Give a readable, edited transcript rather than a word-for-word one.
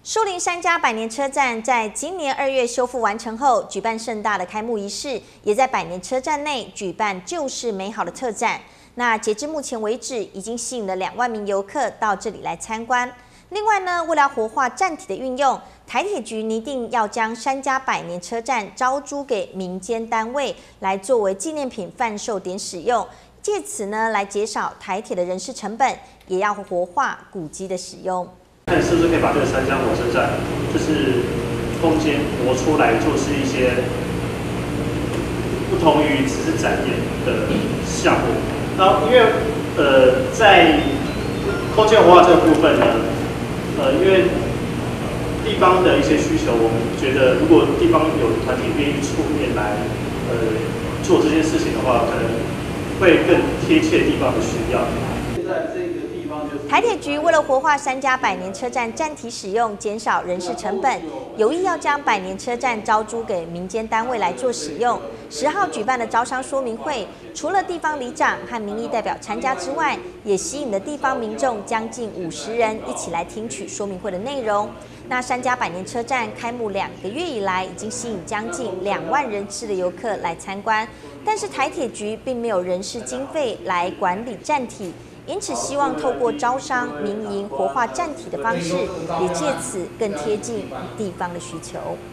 树林3家百年车站在今年2月修复完成后，举办盛大的开幕仪式，也在百年车站内举办旧事美好的特展。那截至目前为止，已经吸引了2万名游客到这里来参观。另外呢，为了活化站体的运用，台铁局拟定要将3家百年车站招租给民间单位，来作为纪念品贩售点使用，借此呢来减少台铁的人事成本，也要活化古迹的使用。 看是不是可以把这3家火车站，就是空间挪出来，做是一些不同于只是展演的项目。然后因为在空间活化这个部分呢，因为地方的一些需求，我们觉得如果地方有团体愿意出面来做这件事情的话，可能会更贴切地方的需要。现在这个。 台铁局为了活化3家百年车站站体使用，减少人事成本，有意要将百年车站招租给民间单位来做使用。10号举办的招商说明会，除了地方里长和民意代表参加之外，也吸引了地方民众将近50人一起来听取说明会的内容。那3家百年车站开幕2个月以来，已经吸引将近2万人次的游客来参观，但是台铁局并没有人事经费来管理站体。 因此，希望透过招商、民营活化站体的方式，也借此更贴近地方的需求。